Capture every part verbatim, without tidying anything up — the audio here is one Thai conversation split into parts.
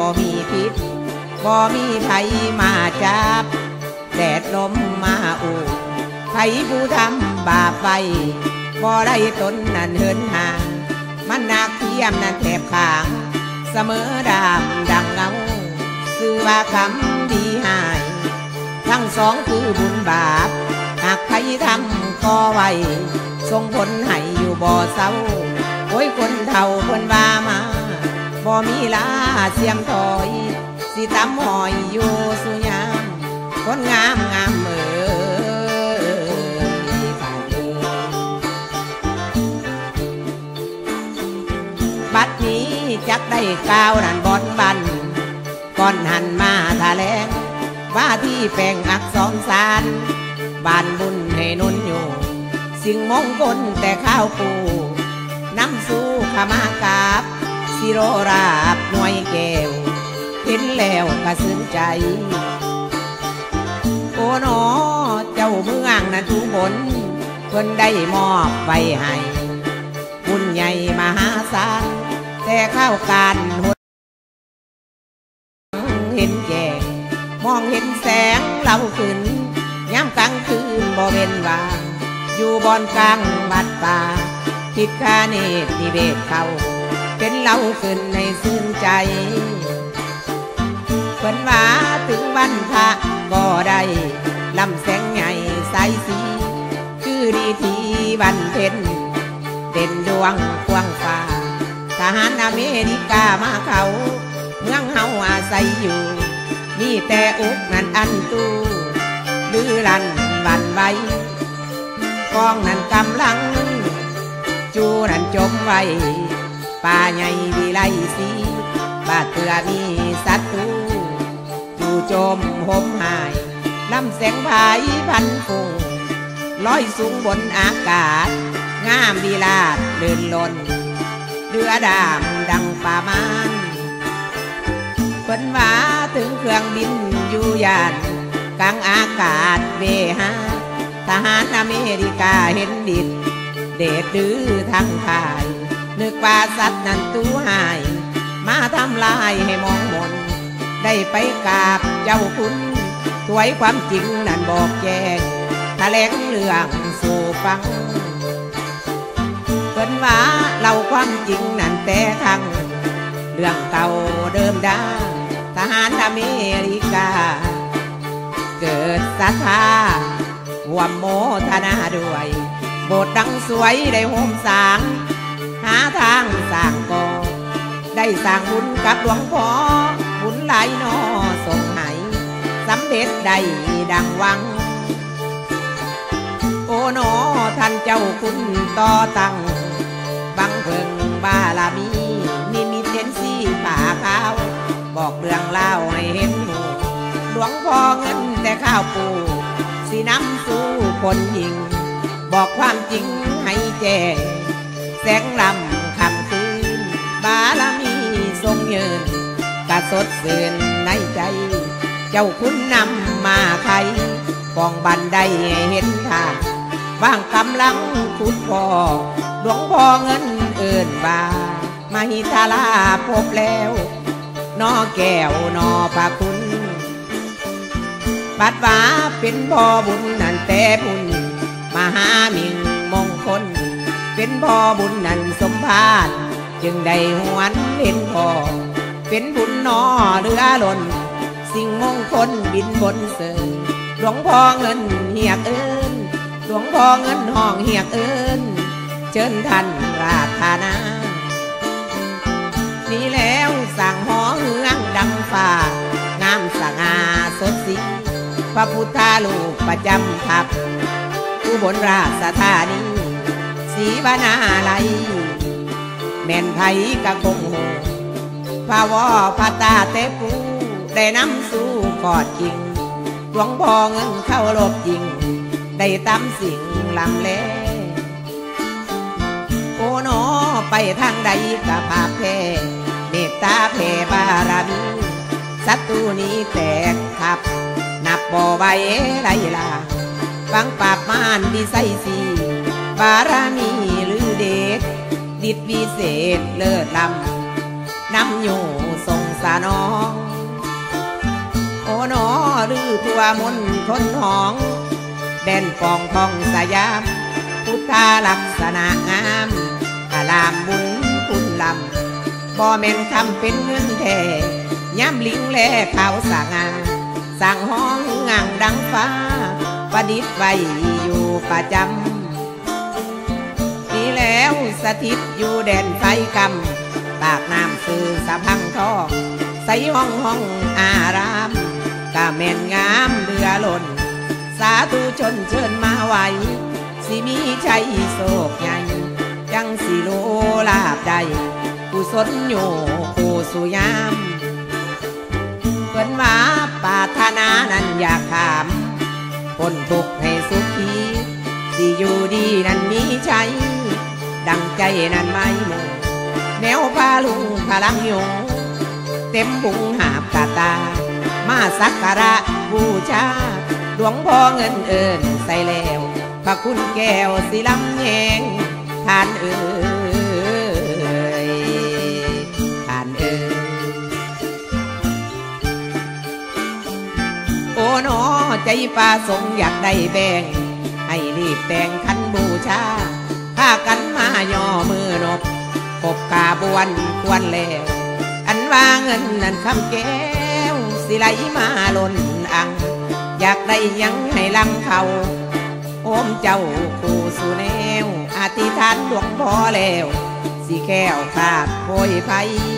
มีพิษบ่มีไผมาจับแดดลมมาอูไผผู้ทำบาปไปบ่ได้ตนนั่นเหินห่างมันนักเทียมนั่นแทบขางเสมอดามดังเงาคือว่าคำดีหายทั้งสองคือบุญบาปหากใครทำก็ไว้ส่งผลให้อยู่บ่เศร้าโอ้ยคนเฒ่าเพิ่นว่ามาบ่มีลาเสียมถอยสิตำหอยอยู่สุยามคนงามงามเอ๋ยบัดนี้จักได้ก้าวนั่นบอนบันก่อนหันมาทะแลงว่าที่แปลงอักษรสารบ้านบุญให้นุนอยู่สิ่งมงคลแต่ข้าวปูน้ำสู้ขมากาบสิโรราบหน่วยแก้วเห็นแล้วกระซึ้งใจโอ้หนอเจ้าเมืองนั้นทุกคนเพิ่นได้มอบไว้ให้บุญใหญ่มหาศาลแต่ข้าวการหดเห็นแก่มองเห็นแสงเล่าขึ้นย้ำกลางคืนบ่เว้นว่างอยู่บอนกลางบัดป่าทิศคาเนตนิเวศเขาเป็นเล่าขึ้นในซึ้งใจเพิ่นว่าถึงวันพระก็ได้ลำแสงใหญ่ใสสีคือดีทีวันเพ็ญเด่นดวงกว้างฟ้าทหารอเมริกามาเขาเมืองเฮาอาศัยอยู่มีแต่อุกนั่นอันตู้ลือลันวันไว้กองนั่นกำลังจูนั่นจมไว้ป่าใหญ่วิไลสีบาดเตือมีศัตรูจู่โจมห่มหายลำแสงพายพันฟุ้งลอยสูงบนอากาศงามดีลาดเดินลนเรือดามดังป่ามานเพิ่นว่าถึงเครื่องบินอยู่ยานกลางอากาศเวหาทหารอเมริกาเห็นดิดเดดดื้อทั้งข่ายนึกว่าสัตว์นั้นตู้หายมาทำลายให้มองมนได้ไปกราบเจ้าคุณถวยความจริงนั่นบอกแจ้งแถลงเรื่องสู่ฟังเพิ่นว่าเล่าความจริงนั่นแต่ทั้งเรื่องเก่าเดิมดาทหารอเมริกาเกิดศรัทธาหวมโมทนาด้วยโบสถ์ดังสวยได้โฮมสร้างหาทางสร้างก่อได้สร้างบุญกับหลวงพ่อบุญหลายนอส่งให้สำเร็จได้ดังหวังโอ้หนอท่านเจ้าคุณต่อตั้งบังเพิงบารมีนิมิตเห็นสีป่าขาวบอกเรื่องเล่าให้เห็นหูหลวงพ่อเงินแต่ข้าวปูสีน้ำสู้คนยิงบอกความจริงให้แจ้งแสงลำคำคืนบารมีทรงเยินกระสดเสื่นในใจเจ้าคุณนำมาไขกองบันไดให้เห็นทางว่างกำลังขุดพ่อหลวงพ่อเงินเอิ้นบามหิทาลาพบแล้วนอแก้วนอพระคุณปัดว่าเป็นพ่อบุญนั่นแต่บุญมหามิ่งมงคลเป็นพ่อบุญนั่นสมภารจึงได้หวนเห็นพ่อเป็นบุญนอเรือล้นสิ่งมงคลบินบนเสือหลวงพ่อเงินเหียกเอิญหลวงพ่อเงินห้องเหียกเอิญเชิญท่านราธานานี่แล้วสั่งหอเฮืองดังฟ้างามสง่าสดสีพระพุทธรูปประจำทัพอุบลราชธานีศรีวนาลัยแม่นไผกะคงโหพระวอพระตาเตปูได้นำสู่กอดจริงหลวงพ่อเงินเข้าลบจริงได้ตามสิ่งลำเล่โอ้หนอไปทางใดกะภาพแพ้เมตตาแผ่บารมีศัตรูนี้แตกทับนับบ่ใบไรล่ะฟังปราบมารดีไซสีบารมีหรือเดชดิดวิเศษเลิศลำนำอยู่ทรงสานองโอ้หนอลือตัวมนทนหองแดนปองทองสยามพุทธาลักษณะงามอารามบุญคุณลำบ่แม่นคำเป็นเงินแท้ย้ำลิงแลขาวสางาสั่งห้องงางดังฟ้าประดิษฐ์ไว้อยู่ประจำนี่แล้วสถิตอยู่แดนไฟกำปากน้ำสื่อสะพังทองใส่ห้องห้องอารามกะแม่นงามเรือหล่นสาธุชนเชิญมาไว้สิมีใจโศกใหญ่จังสิโลลาบใดผู้สนอยู่ผู้สุยามเพิ่นว่าปรารถนานั้นอยากถามพ้นทุกข์ให้สุขีสิอยู่ดีนั้นมีใจดังใจนั้นไม่หมู่แนวพาลุงพลังยงเต็มบุงหาบกาตามาสักการะบูชาหลวงพ่อเงินเอิญใส่แล้วพระคุณแก้วสิลำแยงทานเอ่ยทานเอ่ยโอ้หนอใจป่าสงอยากได้แบ่งให้รีบแต่งขันบูชาพากันมาย่อมือนบปบกาบวนควรแล้วอันว่าเงินนั้นคำแก้วสิไหลมาล้นอังอยากได้ยังให้ลังเขาโอมเจ้าคู่สู่แนวอธิษฐานหลวงพ่อแล้วสิแก้วขาดโพยไฟ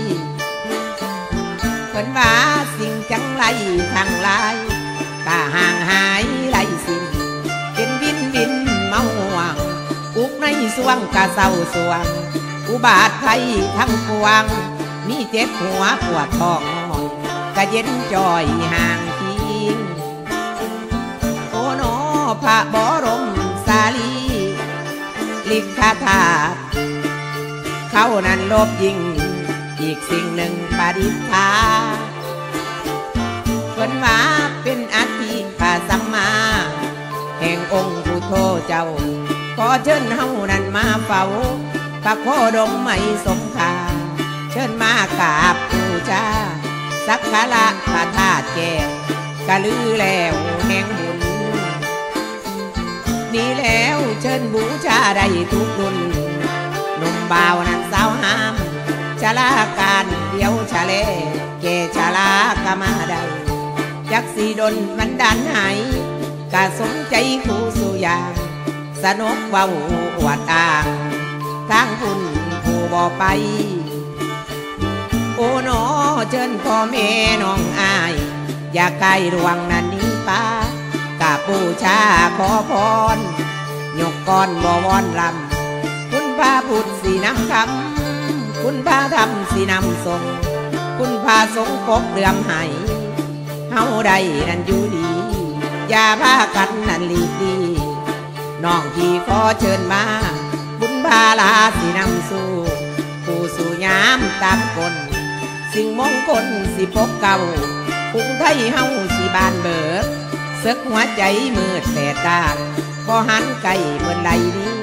เพิ่นว่าสิ่งจังไรทางลายกะห่างหายไหลสิ้นเป็นวินวินเมาห่วงอุกในสวงกะเศร้าสวงอุบาทไทยทั้งปวงมีเจ็บหัวปวดท้องนอนกะเย็นจอยห่างทิ้งโอ้หนอพระบรมสารีลิกคาถาเขานั้นลบยิงอีกสิ่งหนึ่งปฏิภาเพิ่นว่าเป็นอาทิพระสัมมาแห่งองค์พุทโธเจ้าขอเชิญเฮานั้นมาเฝ้าพระโคดมไม่สมค่าเชิญมากราบบูชาสักการะพระธาตุแก้วกะลือแล้วแห่งบุญนี่แล้วเชิญบูชาได้ทุกรุ่นหนุ่มบ่าวนั้นสาวหามชะลาการเดียวชะเลเกชะลากะมาได้จักสีดนมันดันหายกะสมใจคู่สุยามสนุกว่าอวดอ้างทางคุณผู้บ่ไปโอ้หนอเชิญพ่อแม่น้องอายอยากไกลดวงนั้นนี้ป้ากะบูชาขอพรยกก้อนบ่วอนลำคุณพาพุทธสีน้ำคำคุณพาธรรมสีน้ำทรงคุณพาสงปกเลื่อมให้เฮาใดนั่นอยู่ดีอย่าพากันนั่นลีกดีน้องพี่ขอเชิญมาบุญพาลาสีน้ำสู่ผู้สู่ยามตามคนสิ่งมงคลสิพบเก่าคุ้งไทยเฮาสิบานเบิดซึกหัวใจมืดแสดตาพอหันไก่เมื่อไรนี้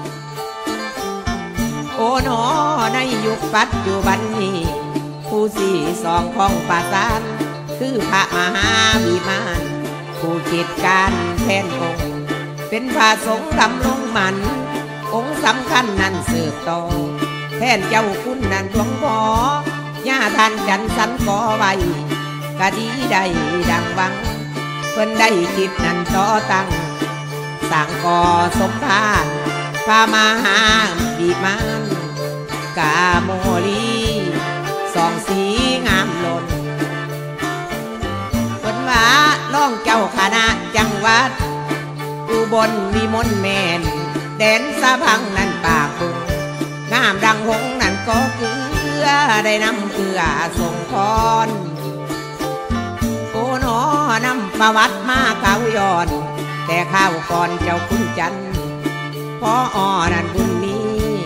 โอ้หนอในยุคปัจจุบันนี้ผู้สี่สองของปราสาทคือพระมหาวิมานผู้กิจการแทนองค์เป็นพระสงฆ์ดำลงมันองค์สำคัญนั้นสืบต่อแทนเจ้าคุณนั่นหลวงพ่อย่าท่านจันสันก่อไว้กะดีได้ดังหวังเพิ่นได้คิดนั่นต่อตั้งสร้างก่อสมภารพามหาวิมานกาโมลีสองสีงามล้นเพิ่นว่าล่องเจ้าคณะจังหวัดอุบลวิมลแม่นแดนสะพังนั่นปากบุงงามดังหงนั่นก็เกลือได้นำเกลือส่งพรโอ้หนอนำประวัติมาข่าวย้อนแต่ข้าวก่อนเจ้าคุณจันพ่ออ่อนั่นบุญมี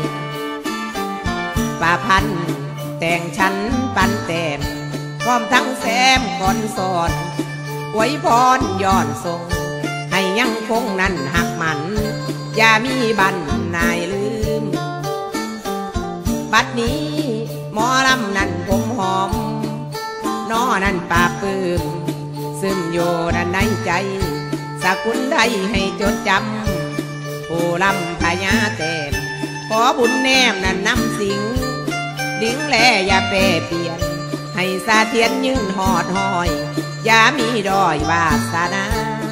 ป่าพันแต่งฉันปันแต้มพร้อมทั้งแซมก่อนสอนไว้พรย้อนทรงให้ยังคงนั่นหักมันอย่ามีบันนายลืมบัดนี้หมอลำนั่นผมหอมปราบปลื้มซึมอยู่ด้านในใจสกุลใดให้จดจำผู้ลำพญาเต็มขอบุญแนมนั้นนำสิงดิ้งแลอย่าเปรเปลี่ยนให้สาเทียนยืนหอดหอยอย่ามีดอยวาสนา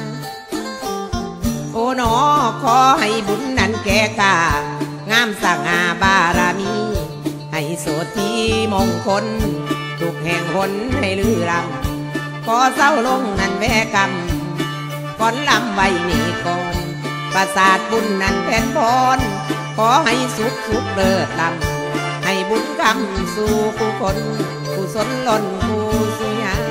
โอ้หนอขอให้บุญนั้นแก่กางามสง่าบารมีให้โสธีมงคลทุกแห่งหนให้ลือลำขอเศร้าลงนั้นแวกรรมก่อนลำไว้นี่ก่อนประสาทบุญนั้นแผ่นพรขอให้สุขสุขเลิศลำให้บุญกรรมสู่ผู้คนผู้สนล้นผู้สุยา